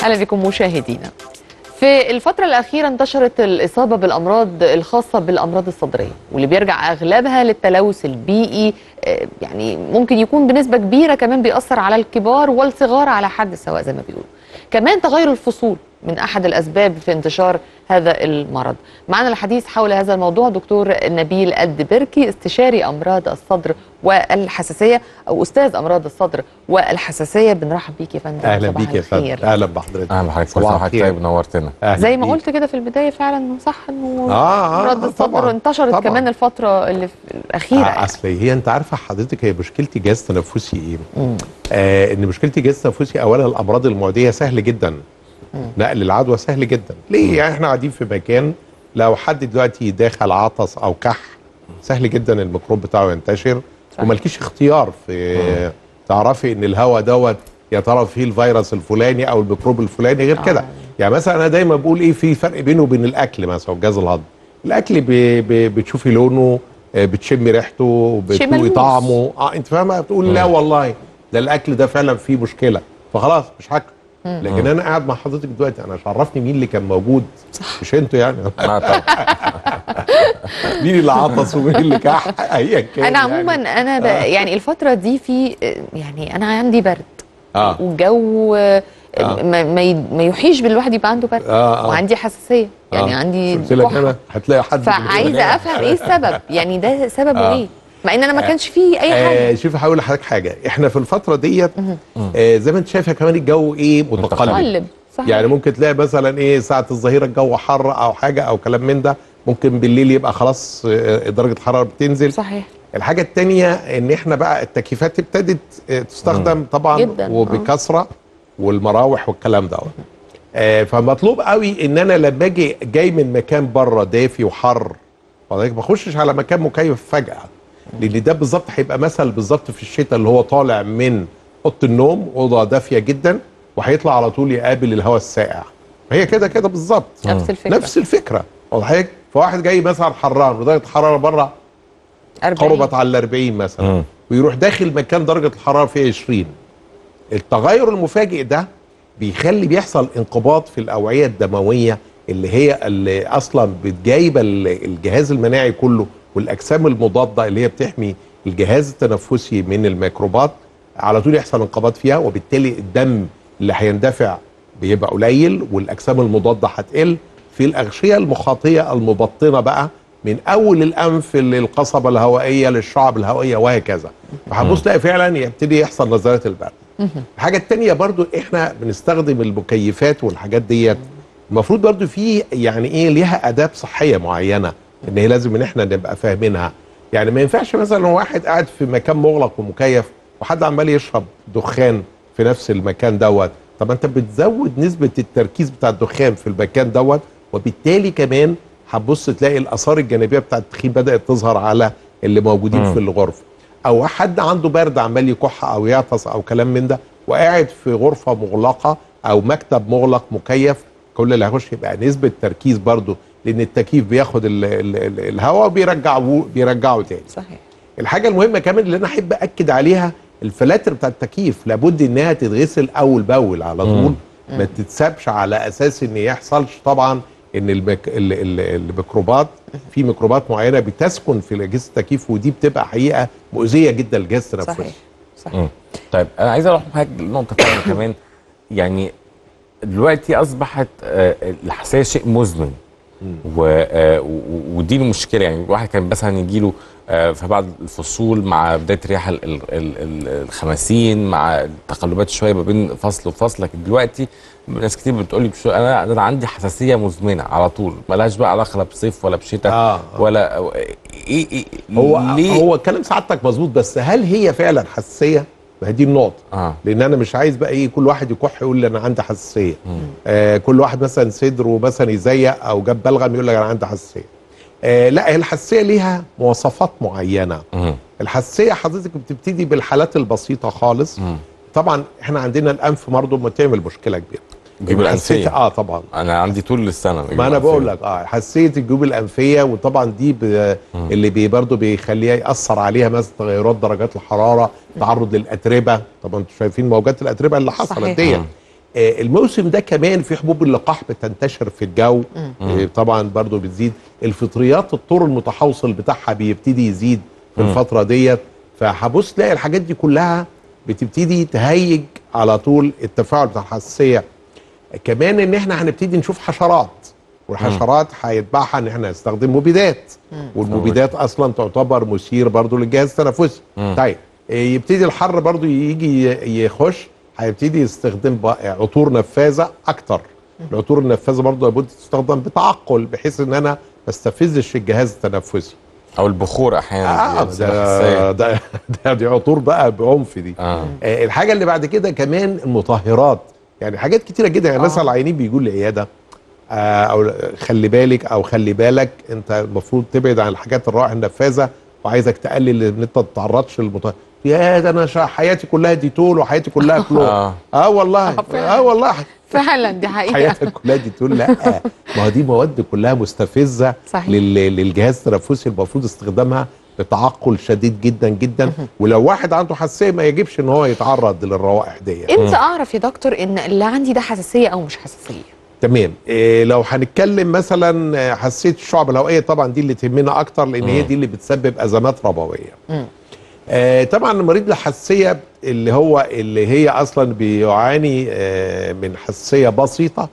أهلا بكم مشاهدينا. في الفترة الأخيرة انتشرت الإصابة بالأمراض الخاصة بالأمراض الصدرية، واللي بيرجع أغلبها للتلوث البيئي. يعني ممكن يكون بنسبة كبيرة كمان بيأثر على الكبار والصغار على حد سواء زي ما بيقولوا. كمان تغير الفصول من أحد الأسباب في انتشار هذا المرض. معنا الحديث حول هذا الموضوع دكتور نبيل الدبركي، استشاري أمراض الصدر والحساسية أو أستاذ أمراض الصدر والحساسية. بنرحب بيك يا فندم. أهلا بيك يا فندم. أهلا بحضرتك. أهلا بحضرتك. صباح الخير. طيب نورتنا. زي ما قلت كده في البداية فعلا صح إنه أمراض الصدر انتشرت كمان الفترة اللي الأخيرة. أصل هي أنت عارفة حضرتك هي مشكلتي جهاز تنفسي إيه؟ إن مشكلتي جهاز تنفسي أولا الأمراض المعدية سهل جدا. نقل العدوى سهل جدا. ليه؟ يعني احنا قاعدين في مكان لو حد دلوقتي داخل عطس او كح سهل جدا الميكروب بتاعه ينتشر، ومالكيش اختيار في تعرفي ان الهواء دوت يا ترى فيه الفيروس الفلاني او الميكروب الفلاني غير كده. يعني مثلا انا دايما بقول ايه في فرق بينه وبين الاكل مثلا والجهاز الهضمي. الاكل بتشوفي لونه، بتشمي ريحته، بتدوقي طعمه، انت فاهمه، بتقول لا والله ده الاكل ده فعلا فيه مشكله فخلاص مش هاكله. لكن انا قاعد مع حضرتك دلوقتي انا مش عرفني مين اللي كان موجود. مش انتوا يعني. مين اللي عطس ومين اللي كح ايا كان. انا عموما يعني. انا يعني الفتره دي في يعني انا عندي برد والجو ما يحيش بالواحد يبقى عنده برد وعندي حساسيه يعني عندي قلت لك انا هتلاقي حد فعايزه افهم ايه السبب يعني ده سببه ايه مع ان انا ما كانش فيه اي حاجه. شوفي هقول لحضرتك حاجه. احنا في الفتره ديت زي ما انت شايفه كمان الجو ايه متقلب. يعني ممكن تلاقي مثلا ايه ساعه الظهيره الجو حر او حاجه او كلام من ده، ممكن بالليل يبقى خلاص درجه الحراره بتنزل. صحيح. الحاجه الثانيه ان احنا بقى التكييفات ابتدت تستخدم طبعا جداً. وبكثره والمراوح والكلام ده. فمطلوب قوي ان انا لما اجي جاي من مكان بره دافي وحر ما اخشش على مكان مكيف فجاه، لان ده بالظبط هيبقى مثل بالظبط في الشتاء اللي هو طالع من اوضه النوم اوضه دافيه جدا وهيطلع على طول يقابل الهواء الساقع. فهي كده كده بالظبط نفس الفكره. واضح؟ فواحد جاي مثلا حران ودرجه الحراره بره قربت على 40 مثلا ويروح داخل مكان درجه الحراره فيه 20. التغير المفاجئ ده بيحصل انقباض في الاوعيه الدمويه اللي اصلا بتجايبه الجهاز المناعي كله والاجسام المضاده اللي هي بتحمي الجهاز التنفسي من الميكروبات، على طول يحصل انقباض فيها، وبالتالي الدم اللي هيندفع بيبقى قليل والاجسام المضاده هتقل. في الاغشيه المخاطيه المبطنه بقى من اول الانف للقصبه الهوائيه للشعب الهوائيه وهكذا، فهتبص تلاقي فعلا يبتدي يحصل نزلات البرد. الحاجه الثانيه برضو احنا بنستخدم المكيفات والحاجات ديت، المفروض برضو في يعني ايه ليها اداب صحيه معينه ان هي لازم ان احنا نبقى فاهمينها. يعني ما ينفعش مثلا واحد قاعد في مكان مغلق ومكيف وحد عمال يشرب دخان في نفس المكان دوت. طب انت بتزود نسبه التركيز بتاع الدخان في المكان دوت، وبالتالي كمان هتبص تلاقي الاثار الجانبيه بتاع التدخين بدات تظهر على اللي موجودين في الغرفه. او حد عنده برد عمال يكح او يعطس او كلام من ده وقاعد في غرفه مغلقه او مكتب مغلق مكيف، كل اللي هيخش يبقى نسبه تركيز برضو، لان التكييف بياخد الهواء وبيرجعه تاني. صحيح. الحاجه المهمه كمان اللي انا احب اكد عليها الفلاتر بتاع التكييف لابد انها تتغسل اول باول على طول، ما تتسابش على اساس ان يحصلش طبعا ان الميكروبات في ميكروبات معينه بتسكن في اجهزه التكييف، ودي بتبقى حقيقه مؤذيه جدا للجهاز التنفسي. صحيح. طيب انا عايز اروح معاك لنقطه ثانيه كمان. يعني دلوقتي اصبحت الحساسيه شيء مزمن ودي المشكله. يعني الواحد كان مثلا يجي له في بعض الفصول مع بدايه رياح الخماسين مع التقلبات شويه ما بين فصل وفصل، لكن دلوقتي ناس كتير بتقول لي انا عندي حساسيه مزمنه على طول، مالهاش بقى علاقه لا بصيف ولا بشتاء ولا ايه هو كلام سعادتك مظبوط، بس هل هي فعلا حساسيه؟ ما هي دي النقطه. لان انا مش عايز بقى ايه كل واحد يكح يقول لي انا عندي حساسيه. كل واحد مثلا صدره مثلا يزيق او جاب بلغم يقول لك انا عندي حساسيه. لا، هي الحساسيه ليها مواصفات معينه. الحساسيه حضرتك بتبتدي بالحالات البسيطه خالص. طبعا احنا عندنا الانف برضه بتعمل مشكله كبيره. الجيوب الانفيه طبعا انا عندي طول السنه. ما انا بقول لك حساسيه الجيوب الانفيه، وطبعا دي اللي برضه بيخليها ياثر عليها مثلا تغيرات درجات الحراره، تعرض للاتربه. طبعا انتوا شايفين موجات الاتربه اللي حصلت دي. الموسم ده كمان في حبوب اللقاح بتنتشر في الجو. طبعا برضو بتزيد الفطريات، الطور المتحوصل بتاعها بيبتدي يزيد في الفتره ديت. فهبص تلاقي الحاجات دي كلها بتبتدي تهيج على طول التفاعل بتاع الحساسيه. كمان ان احنا هنبتدي نشوف حشرات، والحشرات هيتبعها ان احنا نستخدم مبيدات، والمبيدات اصلا تعتبر مثير برضو للجهاز التنفسي. طيب يبتدي الحر برضو يجي يخش، هيبتدي يستخدم عطور نفاذه اكتر. العطور النفاذه برضو لابد تستخدم بتعقل، بحيث ان انا ما استفزش الجهاز التنفسي. او البخور احيانا دي عطور بقى بعنف دي. الحاجه اللي بعد كده كمان المطهرات، يعني حاجات كتيره جدا. يعني مثلا العيانين بيجوا لي العياده او خلي بالك او خلي بالك انت المفروض تبعد عن الحاجات الروائح النفاذه، وعايزك تقلل ان انت ما تتعرضش للمطهر. يا ده انا حياتي كلها ديتول وحياتي كلها كلور. والله والله فعلا دي حقيقه. حياتك كلها ديتول. لا، ما هو دي مواد كلها مستفزه للجهاز التنفسي، المفروض استخدامها بتعقل شديد جدا جدا. ولو واحد عنده حساسيه ما يجبش ان هو يتعرض للروائح دي. امتى اعرف يا دكتور ان اللي عندي ده حساسيه او مش حساسيه؟ تمام. لو هنتكلم مثلا حساسيه الشعب الهوائيه، طبعا دي اللي تهمنا اكتر، لان هي دي اللي بتسبب ازمات ربويه. طبعا المريض الحساسيه اللي هي اصلا بيعاني من حساسيه بسيطه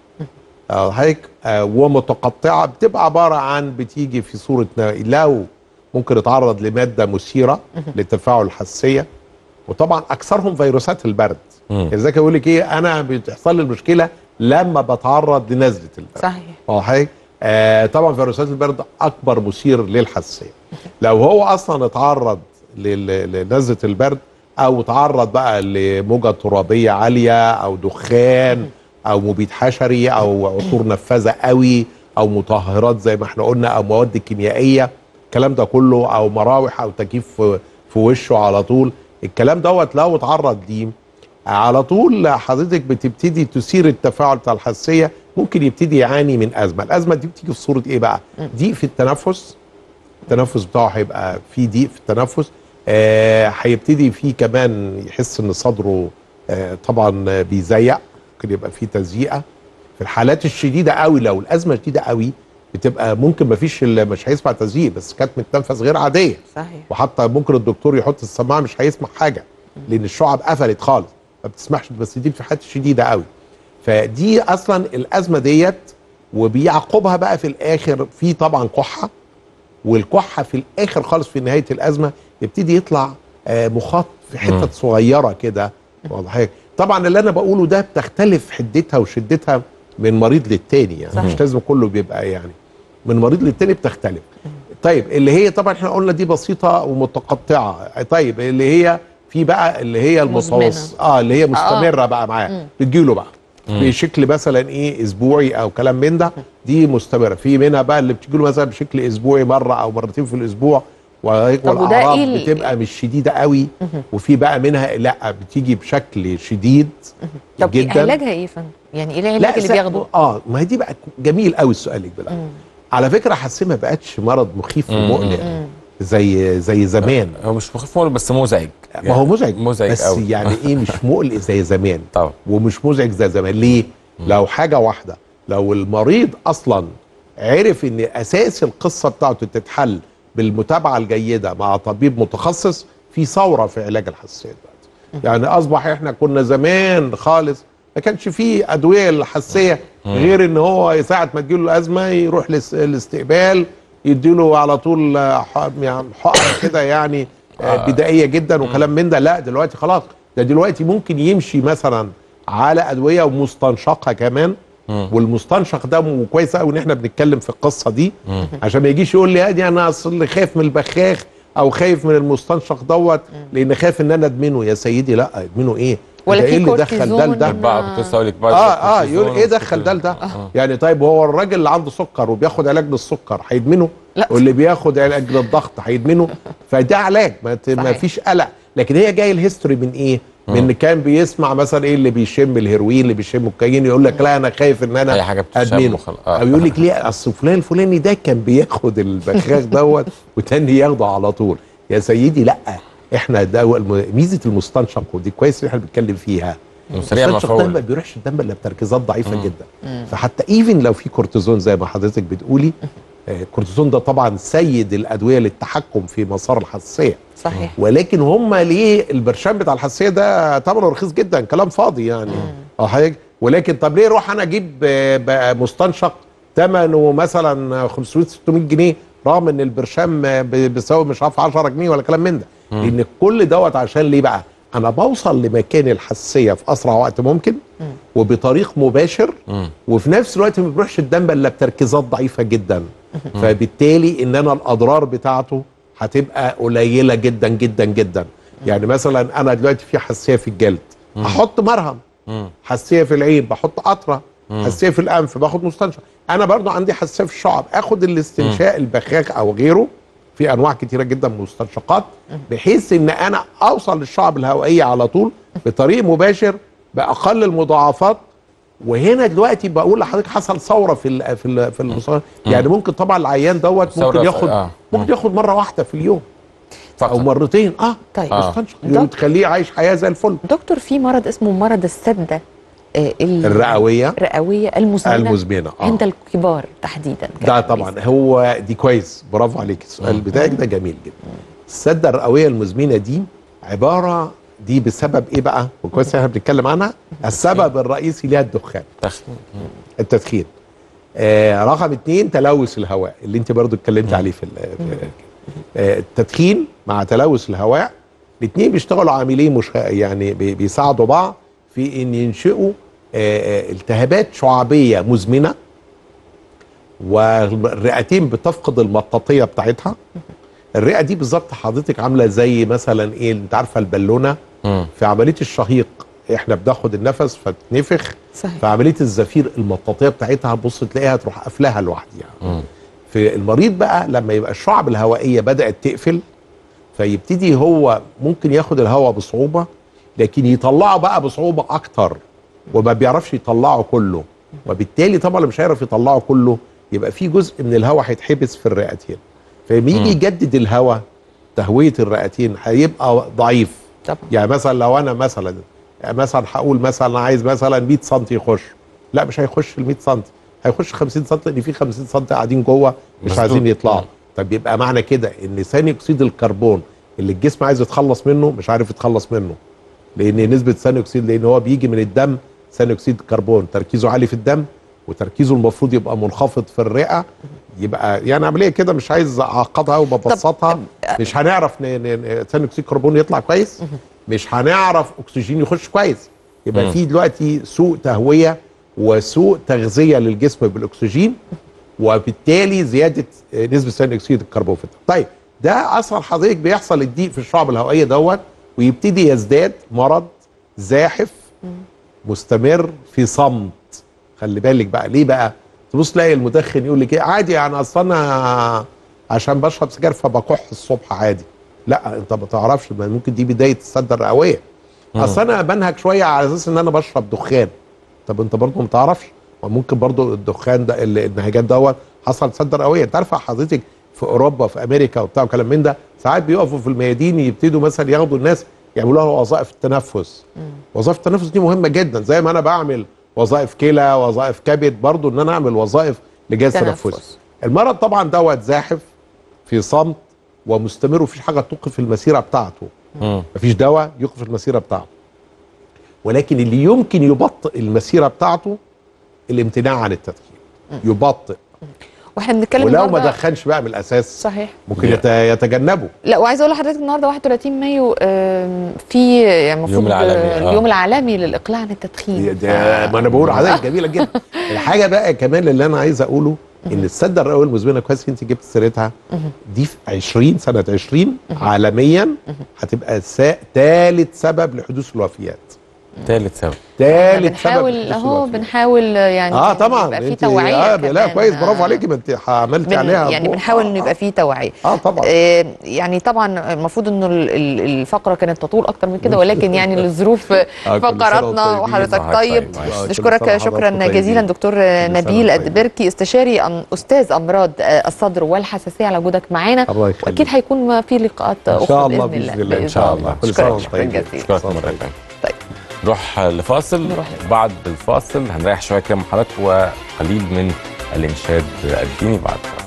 ومتقطعه، بتبقى عباره عن بتيجي في صوره لو ممكن يتعرض لماده مثيره لتفاعل الحساسيه. وطبعا اكثرهم فيروسات البرد. لذلك يقول لك ايه، انا بتحصل لي المشكله لما بتعرض لنزله البرد. صحيح. طبعا فيروسات البرد اكبر مثير للحساسيه. لو هو اصلا اتعرض لنزله البرد، او تعرض بقى لموجه ترابيه عاليه، او دخان، او مبيد حشري، او عطور نفاذه قوي، او مطهرات زي ما احنا قلنا، او مواد كيميائيه، الكلام ده كله، او مراوح او تكييف في وشه على طول، الكلام دوت لو اتعرض ليه على طول حضرتك بتبتدي تثير التفاعل بتاع الحساسيه. ممكن يبتدي يعاني من ازمه. الازمه دي بتيجي في صوره ايه بقى؟ ضيق في التنفس بتاعه هيبقى في ضيق في التنفس. هيبتدي فيه كمان يحس ان صدره طبعا بيزيق، ممكن يبقى فيه تزييقه. في الحالات الشديده قوي، لو الازمه شديده قوي، بتبقى ممكن مش هيسمع تزييق، بس كتمه نفس غير عاديه. وحتى ممكن الدكتور يحط السماعه مش هيسمع حاجه، لان الشعب قفلت خالص ما بتسمحش. بس دي في حالات شديده قوي. فدي اصلا الازمه ديت. وبيعقبها بقى في الاخر في طبعا كحه، والكحه في الاخر خالص في نهايه الازمه يبتدي يطلع مخاط في حتت صغيره كده. واضح؟ طبعا اللي انا بقوله ده بتختلف حدتها وشدتها من مريض للتاني، يعني مش لازم كله بيبقى يعني من مريض للتاني بتختلف. طيب اللي هي طبعا احنا قلنا دي بسيطه ومتقطعه. طيب اللي هي في بقى اللي هي المتوسط اللي هي مستمره بقى معاه، بتجيله بقى بشكل مثلا ايه اسبوعي او كلام من ده، دي مستمره. في منها بقى اللي بتجيله مثلا بشكل اسبوعي مره او مرتين في الاسبوع، والاعراض بتبقى مش شديده قوي. وفي بقى منها لا بتيجي بشكل شديد طب جدا. طب علاجها ايه فن؟ يعني ايه العلاج اللي بياخده؟ ما هي دي بقى جميل قوي سؤالك بقى. على فكره حساسيه ما بقتش مرض مخيف ومقلق زي زمان. هو مش مخيف مقلق بس مزعج. ما هو مزعج بس قوي. يعني ايه مش مقلق زي زمان. طبعا. ومش مزعج زي زمان. ليه؟ لو حاجه واحده، لو المريض اصلا عرف ان اساس القصه بتاعته تتحل بالمتابعه الجيده مع طبيب متخصص، في ثوره في علاج الحساسيه دلوقتي. يعني اصبح احنا كنا زمان خالص ما كانش فيه ادويه للحساسيه غير ان هو ساعه ما تجيله الازمه يروح الاستقبال يديله على طول حقن كده يعني بدائيه جدا وكلام من ده. لا دلوقتي خلاص، ده دلوقتي ممكن يمشي مثلا على ادويه ومستنشقه كمان. والمستنشق ده كويس قوي ان احنا بنتكلم في القصه دي، عشان ما يجيش يقول لي انا اصل خايف من البخاخ او خايف من المستنشق دوت لان خايف ان انا ادمنه. يا سيدي لا، ادمنه ايه؟ ولا ايه اللي دخل ده لده؟ كنت لسه هقول لك يقول ايه دخل ده لده؟ يعني طيب هو الراجل اللي عنده سكر وبياخد علاج للسكر هيدمنه؟ واللي بياخد علاج للضغط هيدمنه؟ فده علاج ما فيش قلق. لكن هي جاي الهيستوري من ايه؟ من كان بيسمع مثلا ايه اللي بيشم الهيروين اللي بيشم الكايين يقول لك لا انا خايف ان انا ادمنه. او يقول لك ليه؟ اصل فلان الفلاني ده كان بياخد البخاخ دوت وتاني ياخده على طول. يا سيدي لا، احنا ده ميزه المستنشق ودي كويس ان احنا بنتكلم فيها، المستنشق ده ما بيروحش الدم الا بتركيزات ضعيفه جدا. فحتى ايفن لو في كورتيزون زي ما حضرتك بتقولي، الكورتيزون ده طبعا سيد الادويه للتحكم في مسار الحساسيه. صحيح. ولكن هم ليه البرشام بتاع الحساسيه ده ثمنه رخيص جدا، كلام فاضي يعني. حاجه، ولكن طب ليه اروح انا اجيب مستنشق ثمنه مثلا 500 600 جنيه رغم ان البرشام بيساوي مش عارف 10 جنيه ولا كلام من ده؟ لان كل دوت عشان ليه بقى؟ انا بوصل لمكان الحساسيه في اسرع وقت ممكن وبطريق مباشر، وفي نفس الوقت ما بيروحش الدم الا بتركيزات ضعيفه جدا. فبالتالي ان انا الاضرار بتاعته هتبقى قليله جدا جدا جدا. يعني مثلا انا دلوقتي في حساسيه في الجلد، احط مرهم. حساسيه في العين بحط قطره. حساسيه في الانف باخد مستنشق. انا برضو عندي حساسيه في الشعب، اخد الاستنشاق البخاخ او غيره. في انواع كتيره جدا من المستنشقات، بحيث ان انا اوصل للشعب الهوائيه على طول بطريق مباشر باقل المضاعفات. وهنا دلوقتي بقول لحضرتك حصل ثوره في المستشفى. يعني ممكن طبعا العيان دوت ممكن ياخد مره واحده في اليوم او مرتين. طيب مستنشق تخليه عايش حياه زي الفل. دكتور، في مرض اسمه مرض السده الرئويه المزمنه عند الكبار تحديدا. ده طبعا هو دي كويس، برافو عليك، السؤال بتاعك ده جميل جدا. السده الرئويه المزمنه دي عباره دي بسبب ايه بقى؟ وكويس احنا بنتكلم عنها. السبب الرئيسي ليها الدخان، التدخين. رقم 2 تلوث الهواء اللي انت برضو اتكلمت عليه في التدخين مع تلوث الهواء. الاثنين بيشتغلوا عاملين يعني بيساعدوا بعض في ان ينشئوا التهابات شعبيه مزمنه، والرئتين بتفقد المطاطيه بتاعتها. الرئه دي بالظبط حضرتك عامله زي مثلا ايه، انت عارفه البالونه في عمليه الشهيق احنا بناخد النفس فتنفخ. صحيح. في عمليه الزفير المطاطيه بتاعتها بص تلاقيها تروح قافلاها لوحدها. في المريض بقى لما يبقى الشعب الهوائيه بدات تقفل، فيبتدي هو ممكن ياخد الهواء بصعوبه، لكن يطلعه بقى بصعوبه اكتر وما بيعرفش يطلعه كله. وبالتالي طبعا مش هيعرف يطلعه كله، يبقى في جزء من الهواء هيتحبس في الرئتين. فلما يجي يجدد الهواء تهويه الرئتين هيبقى ضعيف. طبعا. يعني مثلا لو انا مثلا هقول مثلا عايز مثلا 100 سم يخش، لا مش هيخش ال 100 سم، هيخش 50 سم، لان في 50 سم قاعدين جوه مش عايزين يطلعوا. طب يبقى معنى كده ان ثاني اكسيد الكربون اللي الجسم عايز يتخلص منه مش عارف يتخلص منه، لان نسبه ثاني اكسيد، لان هو بيجي من الدم. ثاني اكسيد الكربون تركيزه عالي في الدم وتركيزه المفروض يبقى منخفض في الرئه. يبقى يعني عمليه كده مش عايز اعقدها وببسطها. مش هنعرف ثاني اكسيد الكربون يطلع كويس، مش هنعرف اكسجين يخش كويس. يبقى في دلوقتي سوء تهويه وسوء تغذيه للجسم بالاكسجين، وبالتالي زياده نسبه ثاني اكسيد الكربون في الدم. طيب ده اصلا حضرتك بيحصل الضيق في الشعب الهوائيه دوت، ويبتدي يزداد مرض زاحف مستمر في صمت. خلي بالك بقى ليه بقى؟ تبص تلاقي المدخن يقول لك ايه عادي، يعني اصل انا عشان بشرب سجاير فبكح الصبح عادي. لا انت ما تعرفش، ممكن دي بدايه السده الرئويه. اصل انا بنهج شويه على اساس ان انا بشرب دخان. طب انت برضه ما تعرفش، وممكن برضه الدخان ده النهجان دوت حصل سده رئويه. انت عارفه حضرتك في اوروبا في امريكا وبتاع وكلام من ده، ساعات بيقفوا في الميادين يبتدوا مثلا ياخدوا الناس يعملوا لها وظائف التنفس. وظائف التنفس دي مهمه جدا، زي ما انا بعمل وظائف كلى وظائف كبد، برضو ان انا اعمل وظائف لجهاز تنفسي. المرض طبعا دوت زاحف في صمت ومستمر، ومفيش حاجه توقف المسيره بتاعته. مفيش دواء يوقف المسيره بتاعته، ولكن اللي يمكن يبطئ المسيره بتاعته الامتناع عن التدخين. يبطئ. واحنا بنتكلم ولو ما دخنش بقى من الاساس صحيح ممكن يتجنبه. لا، وعايزه اقول لحضرتك النهارده 31 مايو في يعني المفروض اليوم العالمي للاقلاع عن التدخين. ما انا بقول حضرتك جميله جدا. الحاجه بقى كمان اللي انا عايز اقوله ان السده الرئويه المزمنه، كويس انت جبت سيرتها، دي في سنه 20 عالميا هتبقى ثالث سبب لحدوث الوفيات. ثالث سبب بنحاول يعني طبعا يبقى في توعيه. لا كويس، برافو عليكي، ما انت عملتي عليها يعني بنحاول انه يبقى في توعيه. طبعا. يعني طبعا المفروض انه الفقره كانت تطول اكتر من كده، ولكن يعني لظروف فقراتنا وحضرتك طيب. نشكرك شكرا جزيلا دكتور نبيل الدبركي، استشاري استاذ امراض الصدر والحساسيه، على وجودك معانا. واكيد هيكون في لقاءات اخرى باذن الله. ان شاء الله. شكرا جزيلا. شكرا. طيب نروح لفاصل. بعد الفاصل هنريح شويه كده مع حضرتك وقليل من الانشاد الديني بعد